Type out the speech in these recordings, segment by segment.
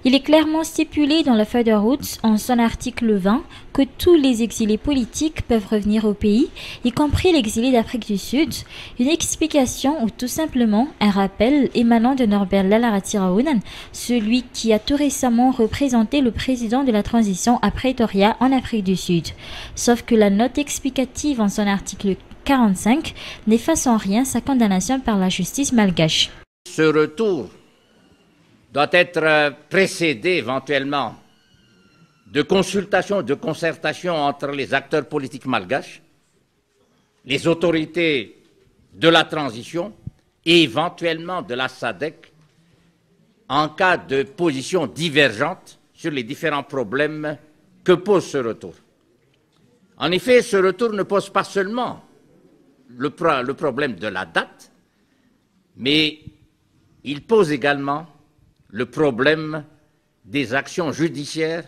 Il est clairement stipulé dans la feuille de route, en son article 20, que tous les exilés politiques peuvent revenir au pays, y compris l'exilé d'Afrique du Sud. Une explication ou tout simplement un rappel émanant de Norbert Lalarati Raounen, celui qui a tout récemment représenté le président de la transition à Pretoria en Afrique du Sud. Sauf que la note explicative en son article 45 n'efface en rien sa condamnation par la justice malgache. Ce retour doit être précédé éventuellement de consultations, de concertations entre les acteurs politiques malgaches, les autorités de la transition et éventuellement de la SADC en cas de positions divergentes sur les différents problèmes que pose ce retour. En effet, ce retour ne pose pas seulement le problème de la date, mais il pose également le problème des actions judiciaires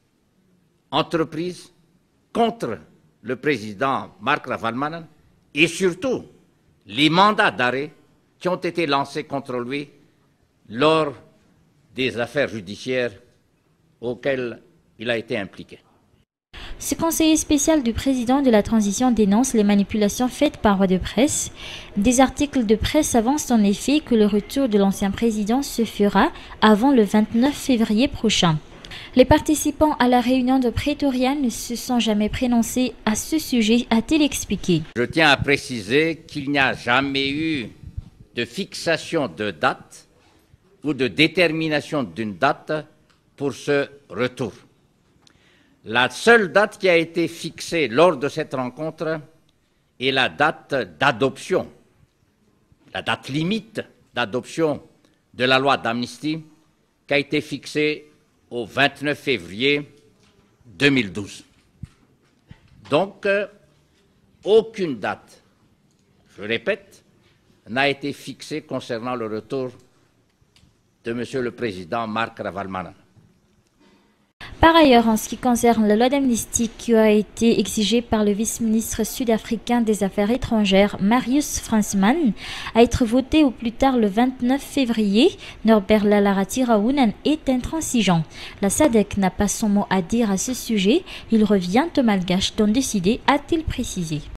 entreprises contre le président Marc Ravalomanana et surtout les mandats d'arrêt qui ont été lancés contre lui lors des affaires judiciaires auxquelles il a été impliqué. Ce conseiller spécial du président de la transition dénonce les manipulations faites par voie de presse. Des articles de presse avancent en effet que le retour de l'ancien président se fera avant le 29 février prochain. Les participants à la réunion de Pretoria ne se sont jamais prononcés à ce sujet, a-t-il expliqué. Je tiens à préciser qu'il n'y a jamais eu de fixation de date ou de détermination d'une date pour ce retour. La seule date qui a été fixée lors de cette rencontre est la date d'adoption, la date limite d'adoption de la loi d'amnistie qui a été fixée au 29 février 2012. Donc, aucune date, je répète, n'a été fixée concernant le retour de M. le Président Marc Ravalomanana. Par ailleurs, en ce qui concerne la loi d'amnistie qui a été exigée par le vice-ministre sud-africain des Affaires étrangères, Marius Fransman, à être votée au plus tard le 29 février, Norbert Lalarati Raounen est intransigeant. La SADC n'a pas son mot à dire à ce sujet, il revient aux Malgaches d'en décider, a-t-il précisé.